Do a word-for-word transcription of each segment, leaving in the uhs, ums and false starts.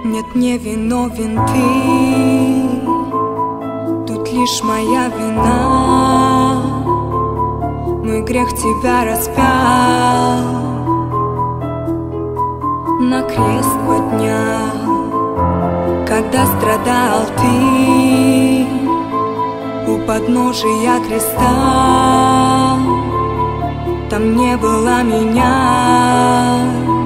Нет, не виновен ты, тут лишь моя вина. Мой грех тебя распял, на крест поднял. Когда страдал ты у подножия креста, там не было меня,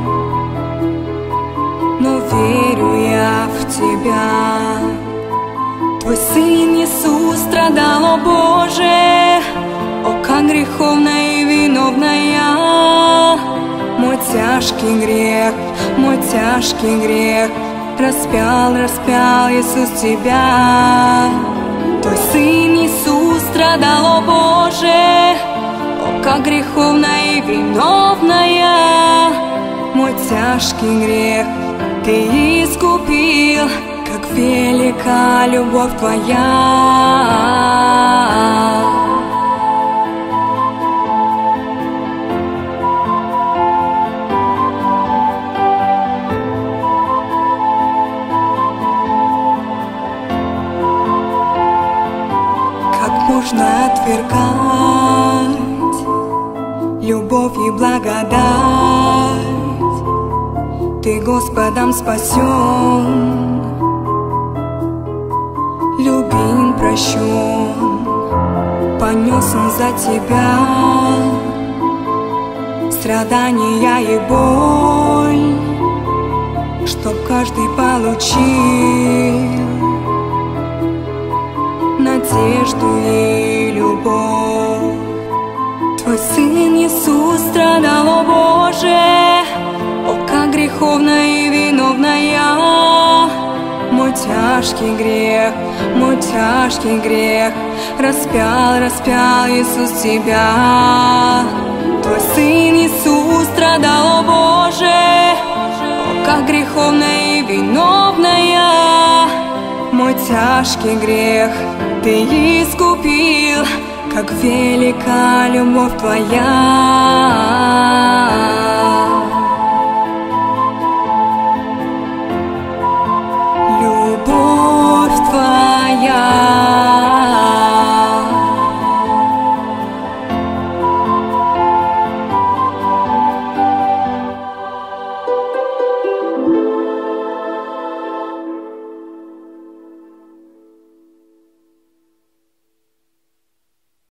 но верю я в тебя. Твой Сын Иисус страдал, о Боже, о, как греховная и виновная. Мой тяжкий грех, мой тяжкий грех распял, распял Иисус тебя. Твой Сын Иисус страдал, о Боже, о, как греховная и виновная. Мой тяжкий грех Ты искупил, как велика любовь Твоя. Как можно отвергать любовь и благодать? Ты Господом спасен, любим, прощен, понес Он за тебя страдания и боль, чтоб каждый получил надежду и любовь. Твой Сын Иисус страдал, о Боже, о, как греховная и виновная. Мой тяжкий грех, мой тяжкий грех распял, распял Иисус тебя. Твой Сын Иисус страдал, о Боже, о, как греховная и виновная. Мой тяжкий грех Ты искупил, как велика любовь Твоя.